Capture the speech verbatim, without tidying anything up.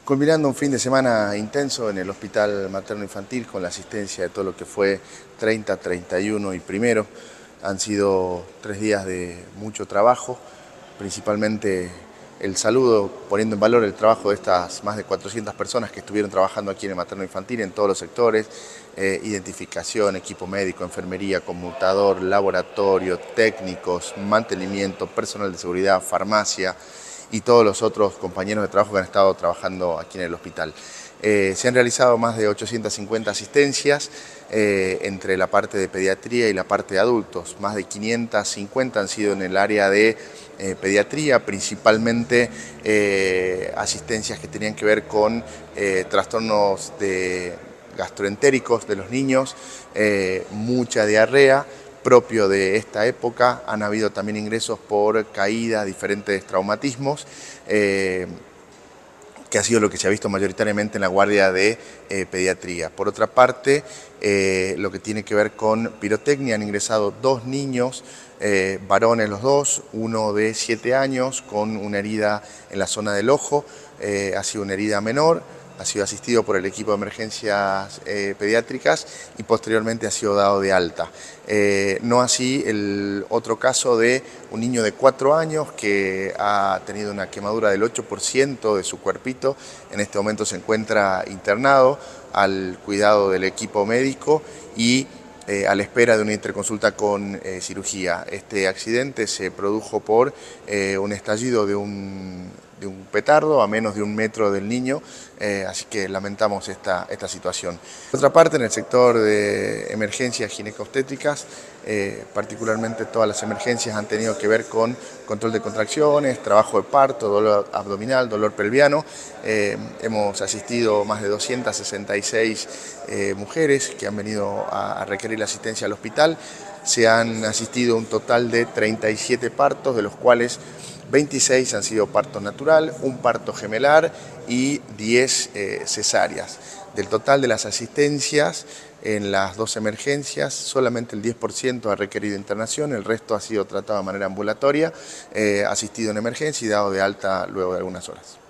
Culminando un fin de semana intenso en el Hospital Materno Infantil con la asistencia de todo lo que fue treinta, treinta y uno y primero. Han sido tres días de mucho trabajo, principalmente el saludo, poniendo en valor el trabajo de estas más de cuatrocientas personas que estuvieron trabajando aquí en el Materno Infantil en todos los sectores, eh, identificación, equipo médico, enfermería, conmutador, laboratorio, técnicos, mantenimiento, personal de seguridad, farmacia y todos los otros compañeros de trabajo que han estado trabajando aquí en el hospital. Eh, se han realizado más de ochocientas cincuenta asistencias eh, entre la parte de pediatría y la parte de adultos. Más de quinientas cincuenta han sido en el área de eh, pediatría, principalmente eh, asistencias que tenían que ver con eh, trastornos de gastroentéricos de los niños, eh, mucha diarrea, propio de esta época. Han habido también ingresos por caída, diferentes traumatismos, eh, que ha sido lo que se ha visto mayoritariamente en la guardia de eh, pediatría. Por otra parte, eh, lo que tiene que ver con pirotecnia, han ingresado dos niños, eh, varones los dos, uno de siete años con una herida en la zona del ojo, eh, ha sido una herida menor, ha sido asistido por el equipo de emergencias eh, pediátricas y posteriormente ha sido dado de alta. Eh, no así el otro caso de un niño de cuatro años que ha tenido una quemadura del ocho por ciento de su cuerpito. En este momento se encuentra internado al cuidado del equipo médico y Eh, a la espera de una interconsulta con eh, cirugía. Este accidente se produjo por eh, un estallido de un, de un petardo a menos de un metro del niño, eh, así que lamentamos esta, esta situación. Por otra parte, en el sector de emergencias ginecobstétricas, eh, particularmente todas las emergencias han tenido que ver con control de contracciones, trabajo de parto, dolor abdominal, dolor pelviano. Eh, hemos asistido más de doscientas sesenta y seis eh, mujeres que han venido a, a requerir la asistencia al hospital. Se han asistido un total de treinta y siete partos, de los cuales veintiséis han sido parto natural, un parto gemelar y diez eh, cesáreas. Del total de las asistencias en las dos emergencias, solamente el diez por ciento ha requerido internación, el resto ha sido tratado de manera ambulatoria, eh, asistido en emergencia y dado de alta luego de algunas horas.